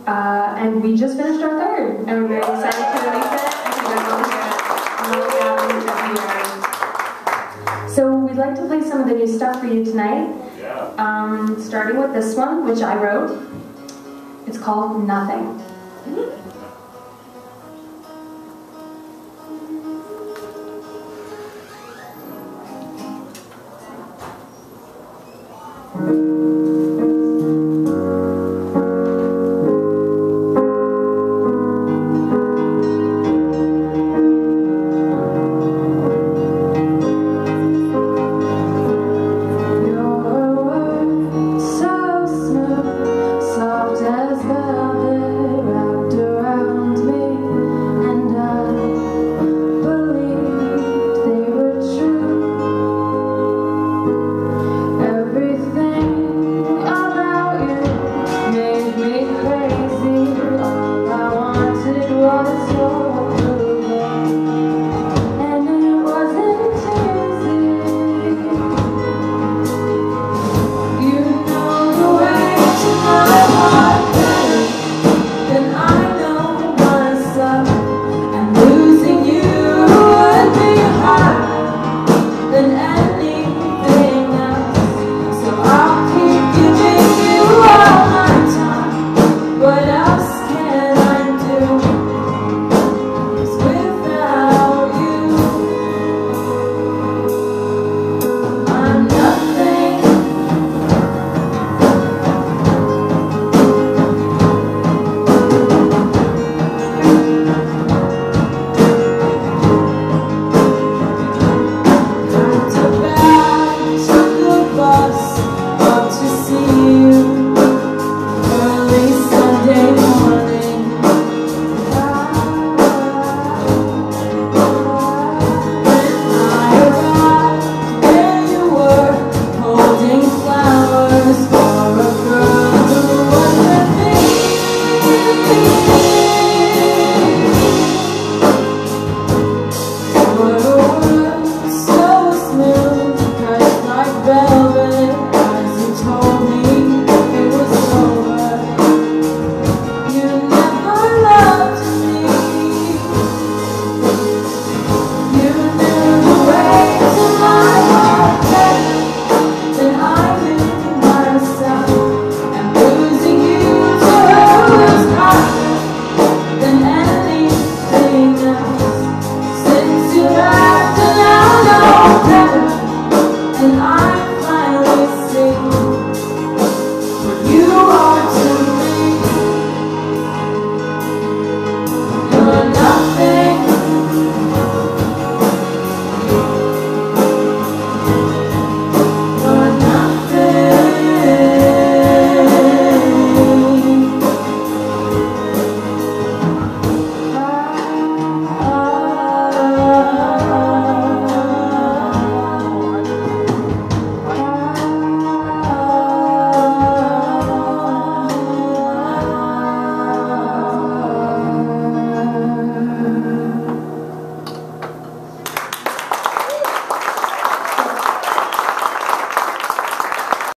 And we just finished our third, and we're very excited to release it. I think everyone here every year. So we'd like to play some of the new stuff for you tonight. Starting with this one, which I wrote. It's called Nothing.